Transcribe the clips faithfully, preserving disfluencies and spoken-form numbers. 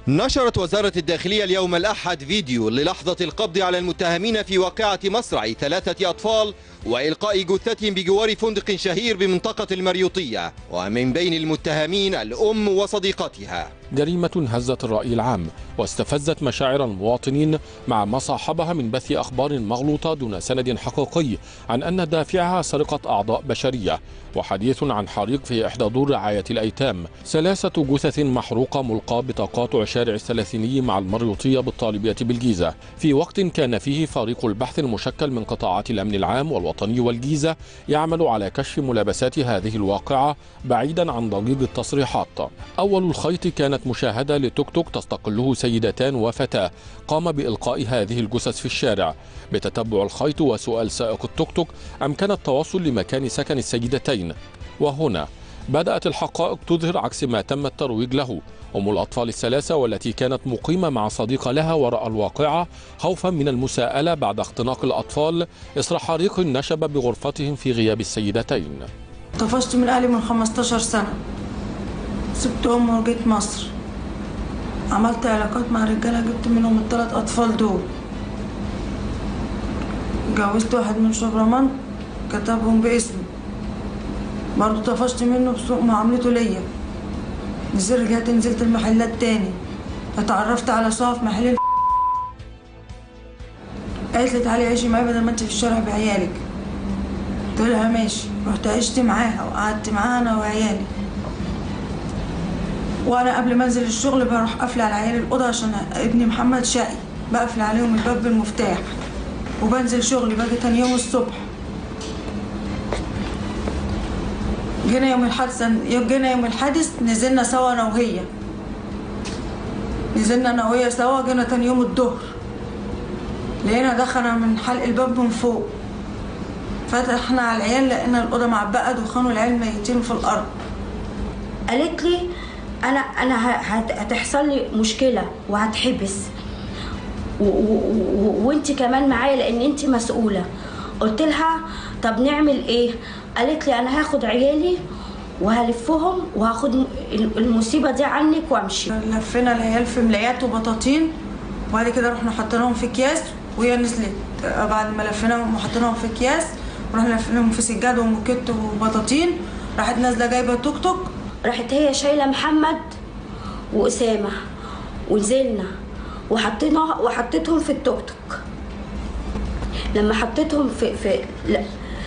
نشرت وزارة الداخلية اليوم الأحد فيديو للحظة القبض على المتهمين في واقعة مصرع ثلاثة أطفال وإلقاء جثتهم بجوار فندق شهير بمنطقة المريوطية، ومن بين المتهمين الأم وصديقتها. جريمة هزت الرأي العام واستفزت مشاعر المواطنين مع ما صاحبها من بث أخبار مغلوطة دون سند حقيقي عن أن دافعها سرقة أعضاء بشرية، وحديث عن حريق في إحدى دور رعاية الأيتام، ثلاثة جثث محروقة ملقاة بتقاطع شارع الثلاثيني مع المريوطية بالطالبية بالجيزة، في وقت كان فيه فريق البحث المشكل من قطاعات الأمن العام والوطني والجيزة يعمل على كشف ملابسات هذه الواقعة بعيدا عن ضجيج التصريحات. أول الخيط كانت مشاهدة لتوك توك تستقله سيدتان وفتاة قام بإلقاء هذه الجثث في الشارع. بتتبع الخيط وسؤال سائق التوك توك أمكن التوصل لمكان سكن السيدتين، وهنا بدأت الحقائق تظهر عكس ما تم الترويج له. أم الأطفال الثلاثة والتي كانت مقيمة مع صديقة لها وراء الواقعة خوفا من المساءلة بعد اختناق الأطفال إثر حريق نشب بغرفتهم في غياب السيدتين. طفشت من أهلي من خمستاشر سنة، سبت أمي وجيت مصر، عملت علاقات مع رجالة جبت منهم الثلاث أطفال دول، اتجوزت واحد من شبرمان كتبهم باسمي، برضه طفشت منه بسوء معاملته ليا. نزلت رجعت نزلت المحلات تاني، اتعرفت على صاحب في محل، قالت لي تعالي عيشي معايا بدل ما انت في الشارع بعيالك. قلت لها ماشي، رحت عشت معاها وقعدت معاها انا وعيالي، وانا قبل ما انزل الشغل بروح قافله على عيالي الاوضه عشان ابني محمد شقي، بقفل عليهم الباب بالمفتاح وبنزل شغلي. باجي تاني يوم الصبح، جينا يوم الحادثه جينا يوم الحادث نزلنا سوا انا وهي، نزلنا انا وهي سوا. جينا تاني يوم الظهر لقينا دخلنا من حلق الباب من فوق، فتحنا على العيال لقينا الاوضه معبقه دخان والعيال ميتين في الارض. قالت لي انا انا هتحصل لي مشكله وهتحبس وانت كمان معايا لان انت مسؤوله. قلت لها طب نعمل ايه؟ قالت لي انا هاخد عيالي وهلفهم وهاخد المصيبه دي عنك وامشي. لفينا العيال في ملايات وبطاطين، وبعد كده رحنا حطيناهم في اكياس، وهي نزلت بعد ما لفيناهم وحطيناهم في اكياس ورحنا لفيناهم في سجاد وموكيت وبطاطين. راحت نازله جايبه توك توك، راحت هي شايله محمد واسامه ونزلنا وحطينا وحطيتهم في التوك توك. لما حطيتهم في في لا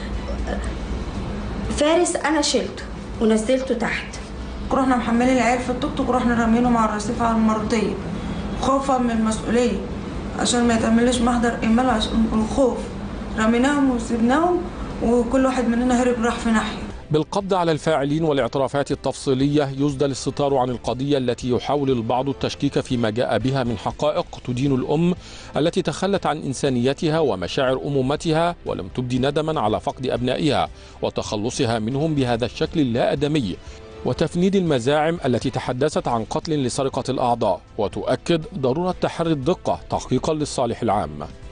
فارس انا شلته ونزلته تحت. رحنا محملين العيال في التوك توك ورحنا رامينهم على الرصيف على المرضيه خوفا من المسؤوليه عشان ما يتعملش محضر اهمال، عشان الخوف رميناهم وسيبناهم وكل واحد مننا هرب راح في ناحيه. بالقبض على الفاعلين والاعترافات التفصيلية يسدل الستار عن القضية التي يحاول البعض التشكيك فيما جاء بها من حقائق تدين الأم التي تخلت عن إنسانيتها ومشاعر أمومتها ولم تبدي ندما على فقد أبنائها وتخلصها منهم بهذا الشكل اللا آدمي، وتفنيد المزاعم التي تحدثت عن قتل لسرقة الأعضاء، وتؤكد ضرورة تحري الدقة تحقيقا للصالح العام.